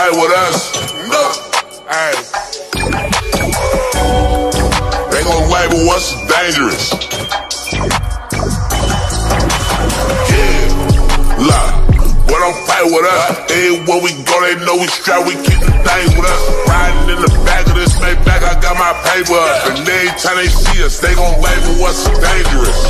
play with us, no. Hey. They gon' label us as dangerous. Yeah, look, what don't play with us? Everywhere we go, they know we strap, we keep the things with us. Riding in the back of this Maybach, I got my paper up. And every time they see us, they gon' label us as dangerous.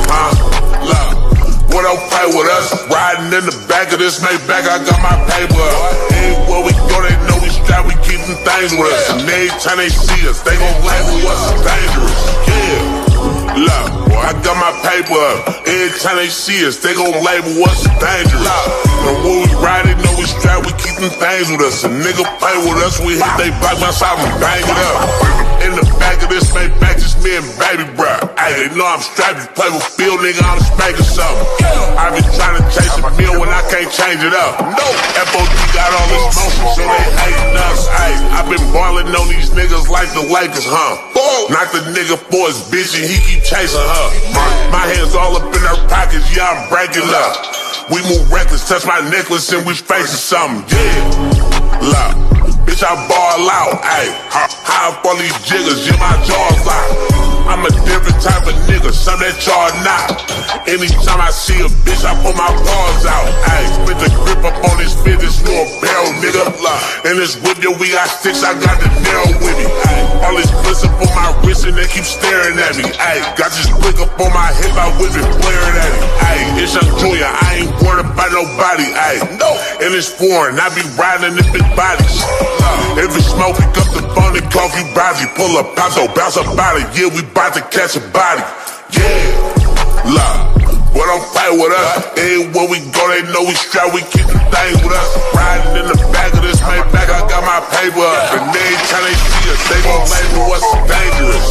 Look, what don't play with us? Riding in the back of this Maybach, I got my paper up. Everywhere we go, they know we strap, we keep the things with us. And every time they see us, they gon' label us as dangerous. Yeah, look, I got my paper up. Every time they see us, they gon' label us as dangerous. And when we ride, they know we strap, we keep them things with us. A nigga play with us, we hit they block bounce out and bang it up. In the back of this Maybach, just me and baby, bruh. Ay, they know I'm strapped, you play with Phil, nigga, I'm spanking something. I been trying to chase a meal when I can't change it up. No, FOD got all this motion, so they hating us. Ay, I been ballin' on these niggas like the Lakers, huh? Knock the nigga for his bitch and he keep chasing her. My hands all up in her pockets, yeah, I'm breaking up. We move reckless, touch my necklace and we facing something, yeah. Look, bitch, I ball out, ayy. High up on these jiggers, yeah, my jaw's locked. I'm a different type of nigga, some that y'all not. Anytime I see a bitch, I put my paws out. Ayy, spit the grip up on this bitch, it's no barrel, nigga. And this whip, yo, we got sticks, I got the narrow with me. Ayy, all this bliss up on my wrist and they keep staring at me. Ayy, got this click up on my hip, I whip it, blaring at me. Ayy, it's Young Junior, I ain't worried about nobody. Ayy, no, and it's foreign, I be riding in big bodies. If it's smoke, pick up the phone and call you Bobby. Pull up, pop, so bounce up out it. Yeah, we bout to catch a body. Yeah, look, what don't play with us? Everywhere we go, they know we strap, we keep the things with us. Riding in the back of this Maybach, I got my paper up. And every time they see us, they gon' label us as dangerous.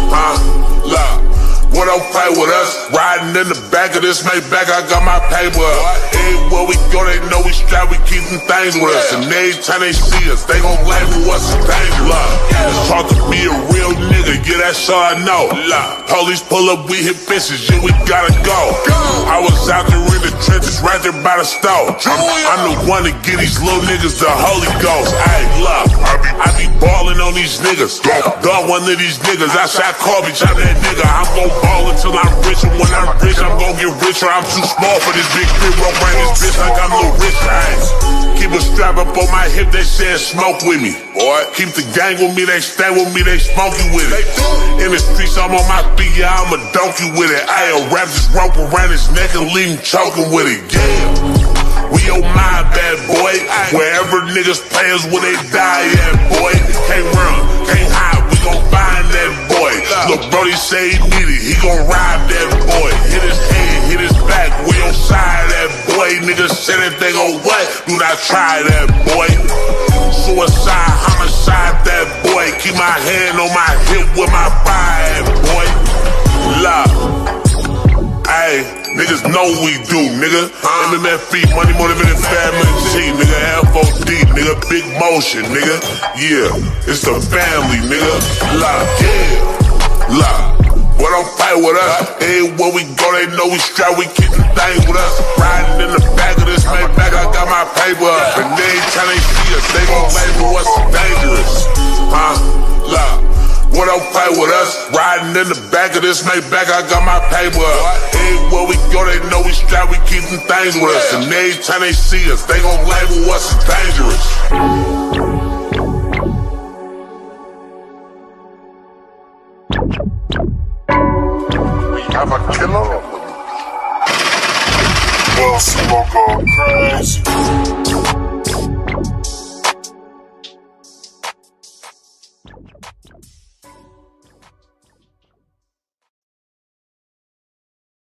Look, what don't play with us? Riding in the back of this Maybach, I got my paper up. Everywhere we go, they know we strap, we keep them things with us. And every time they see us, they gon' label us as dangerous. It's hard to be a real nigga, yeah, that's all I know. Police pull up, we hit bitches, yeah, we gotta go. I was out there in the trenches, right there by the stove. I'm the one to get these little niggas the Holy Ghost. Ayy, look, I be ballin' on these niggas. Dog one of these niggas, outside Kobe, I'm that nigga. I'm gon' ball until I'm rich, and when I'm rich, I'm gon' get richer. I'm too small for this big crib, roll around this bitch like I'm Lil Rich. Keep a strap up on my hip, they sayin' smoke with me. Boy, keep the gang with me, they stay with me, they smoke you with it. In the streets, I'm on my feet, yeah, I'ma dunk you with it. Ayy, wrap this rope around his neck and leave him choking with it, yeah. We your mind, bad boy. Wherever niggas play is where they die at, boy. Can't run, can't hide, we gon' find that boy. Look, Brody say he need it, he gon' ride that boy. Hit his head, hit his back, we on side that boy. Niggas say that they gon' what? Do not try that boy. Suicide, homicide, that boy. Keep my hand on my hip with my fire at, boy. Love. Ayy, niggas know we do, nigga. MMFE, money motivated family T, nigga. FOD, nigga. Big motion, nigga. Yeah, it's the family, nigga. Lock, yeah. Lock. What don't play with us? Everywhere we go, they know we strap, we keep the things with us. Riding in the back of this Maybach, I got my paper up. And every time they see us, they gon' label us as dangerous. Look. What don't play with us? Riding in the back of this Maybach, I got my paper up. Everywhere we go, they know we strap, we keep them things with us. And every time they see us, they gon' label us as dangerous. We have a killer. Well, smoke all crazy.